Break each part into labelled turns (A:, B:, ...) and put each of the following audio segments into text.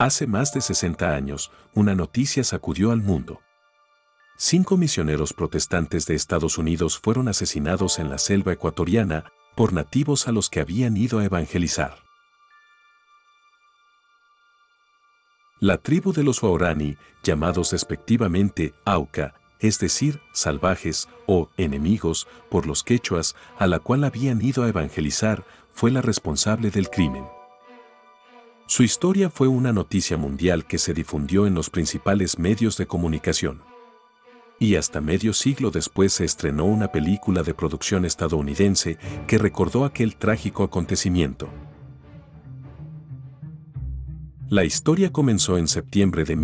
A: Hace más de 60 años, una noticia sacudió al mundo. 5 misioneros protestantes de Estados Unidos fueron asesinados en la selva ecuatoriana por nativos a los que habían ido a evangelizar. La tribu de los Waorani, llamados despectivamente Auca, es decir, salvajes o enemigos por los quechuas, a la cual habían ido a evangelizar, fue la responsable del crimen. Su historia fue una noticia mundial que se difundió en los principales medios de comunicación. Y hasta medio siglo después se estrenó una película de producción estadounidense que recordó aquel trágico acontecimiento. La historia comenzó en septiembre de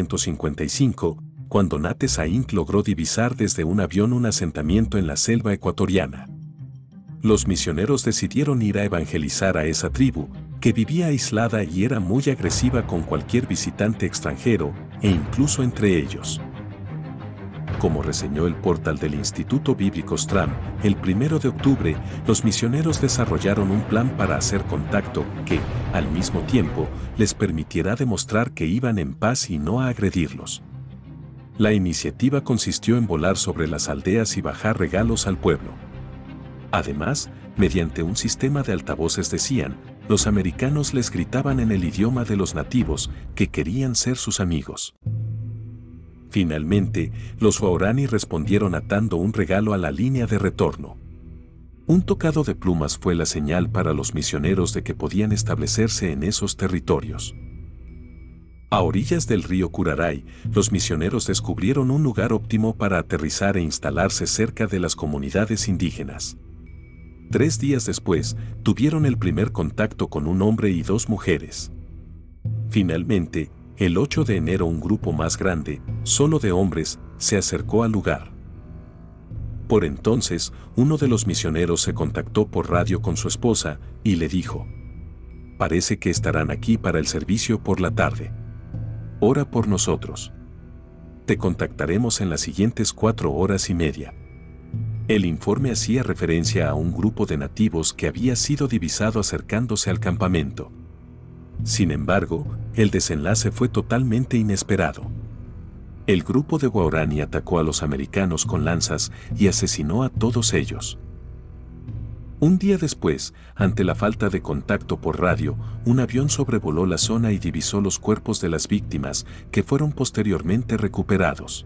A: 1955, cuando Nate Saint logró divisar desde un avión un asentamiento en la selva ecuatoriana. Los misioneros decidieron ir a evangelizar a esa tribu, que vivía aislada y era muy agresiva con cualquier visitante extranjero, e incluso entre ellos. Como reseñó el portal del Instituto Bíblico Stram, el 1 de octubre, los misioneros desarrollaron un plan para hacer contacto que, al mismo tiempo, les permitiera demostrar que iban en paz y no a agredirlos. La iniciativa consistió en volar sobre las aldeas y bajar regalos al pueblo. Además, mediante un sistema de altavoces decían, los americanos les gritaban en el idioma de los nativos que querían ser sus amigos. Finalmente, los Waorani respondieron atando un regalo a la línea de retorno. Un tocado de plumas fue la señal para los misioneros de que podían establecerse en esos territorios. A orillas del río Curaray, los misioneros descubrieron un lugar óptimo para aterrizar e instalarse cerca de las comunidades indígenas. 3 días después, tuvieron el primer contacto con un hombre y 2 mujeres. Finalmente, el 8 de enero un grupo más grande, solo de hombres, se acercó al lugar. Por entonces, uno de los misioneros se contactó por radio con su esposa y le dijo: «Parece que estarán aquí para el servicio por la tarde. Ora por nosotros. Te contactaremos en las siguientes 4 horas y media». El informe hacía referencia a un grupo de nativos que había sido divisado acercándose al campamento. Sin embargo, el desenlace fue totalmente inesperado. El grupo de Waorani atacó a los americanos con lanzas y asesinó a todos ellos. Un día después, ante la falta de contacto por radio, un avión sobrevoló la zona y divisó los cuerpos de las víctimas, que fueron posteriormente recuperados.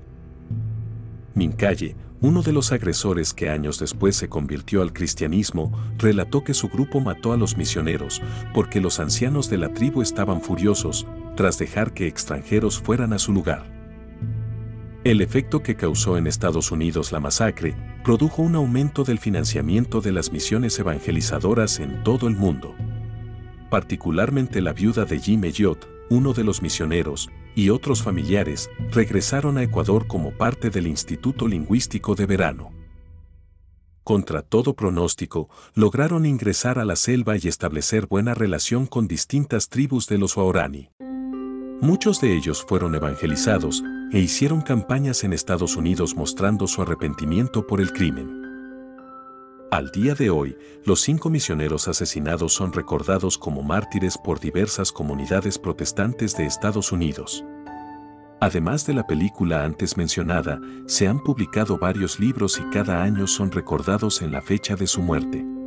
A: Mincaye, uno de los agresores que años después se convirtió al cristianismo, relató que su grupo mató a los misioneros porque los ancianos de la tribu estaban furiosos tras dejar que extranjeros fueran a su lugar. El efecto que causó en Estados Unidos la masacre produjo un aumento del financiamiento de las misiones evangelizadoras en todo el mundo. Particularmente la viuda de Jim Elliot, uno de los misioneros, y otros familiares regresaron a Ecuador como parte del Instituto Lingüístico de Verano. Contra todo pronóstico, lograron ingresar a la selva y establecer buena relación con distintas tribus de los Waorani. Muchos de ellos fueron evangelizados e hicieron campañas en Estados Unidos mostrando su arrepentimiento por el crimen. Al día de hoy, los 5 misioneros asesinados son recordados como mártires por diversas comunidades protestantes de Estados Unidos. Además de la película antes mencionada, se han publicado varios libros y cada año son recordados en la fecha de su muerte.